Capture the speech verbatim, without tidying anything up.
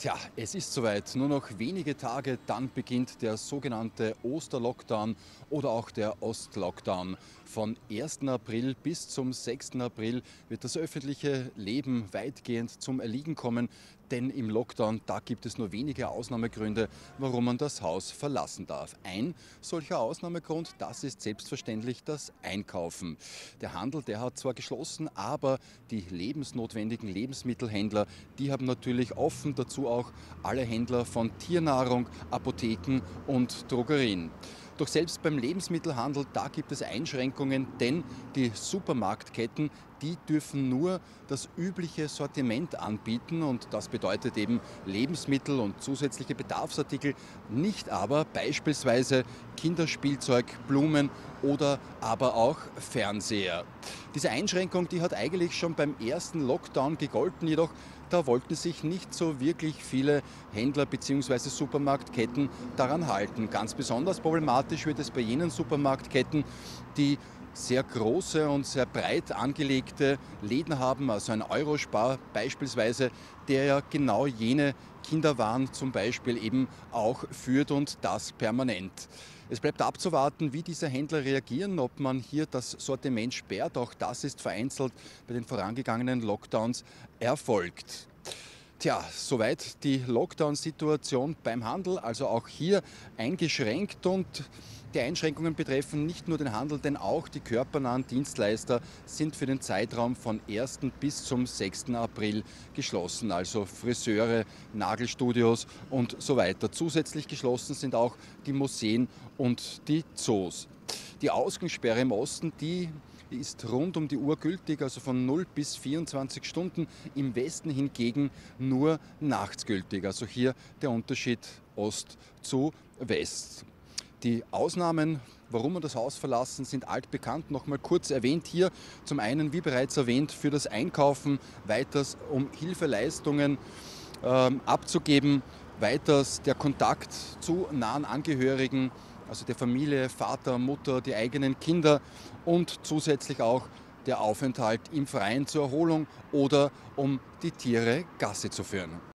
Tja, es ist soweit. Nur noch wenige Tage, dann beginnt der sogenannte Osterlockdown oder auch der Ostlockdown. Von ersten April bis zum sechsten April wird das öffentliche Leben weitgehend zum Erliegen kommen, denn im Lockdown, da gibt es nur wenige Ausnahmegründe, warum man das Haus verlassen darf. Ein solcher Ausnahmegrund, das ist selbstverständlich das Einkaufen. Der Handel, der hat zwar geschlossen, aber die lebensnotwendigen Lebensmittelhändler, die haben natürlich offen, dazu auch alle Händler von Tiernahrung, Apotheken und Drogerien. Doch selbst beim Lebensmittelhandel, da gibt es Einschränkungen, denn die Supermarktketten, die dürfen nur das übliche Sortiment anbieten und das bedeutet eben Lebensmittel und zusätzliche Bedarfsartikel, nicht aber beispielsweise Kinderspielzeug, Blumen oder aber auch Fernseher. Diese Einschränkung, die hat eigentlich schon beim ersten Lockdown gegolten, jedoch da wollten sich nicht so wirklich viele Händler bzw. Supermarktketten daran halten. Ganz besonders problematisch wird es bei jenen Supermarktketten, die sehr große und sehr breit angelegte Läden haben, also ein Eurospar beispielsweise, der ja genau jene Kinderwaren zum Beispiel eben auch führt und das permanent. Es bleibt abzuwarten, wie diese Händler reagieren, ob man hier das Sortiment sperrt. Auch das ist vereinzelt bei den vorangegangenen Lockdowns erfolgt. Tja, soweit die Lockdown-Situation beim Handel, also auch hier eingeschränkt, und die Einschränkungen betreffen nicht nur den Handel, denn auch die körpernahen Dienstleister sind für den Zeitraum von ersten bis zum sechsten April geschlossen, also Friseure, Nagelstudios und so weiter. Zusätzlich geschlossen sind auch die Museen und die Zoos. Die Ausgangssperre im Osten, die ist rund um die Uhr gültig, also von null bis vierundzwanzig Stunden. Im Westen hingegen nur nachts gültig. Also hier der Unterschied Ost zu West. Die Ausnahmen, warum wir das Haus verlassen, sind altbekannt. Nochmal kurz erwähnt hier. Zum einen, wie bereits erwähnt, für das Einkaufen, weiters um Hilfeleistungen ähm, abzugeben, weiters der Kontakt zu nahen Angehörigen, also der Familie, Vater, Mutter, die eigenen Kinder, und zusätzlich auch der Aufenthalt im Freien zur Erholung oder um die Tiere Gassi zu führen.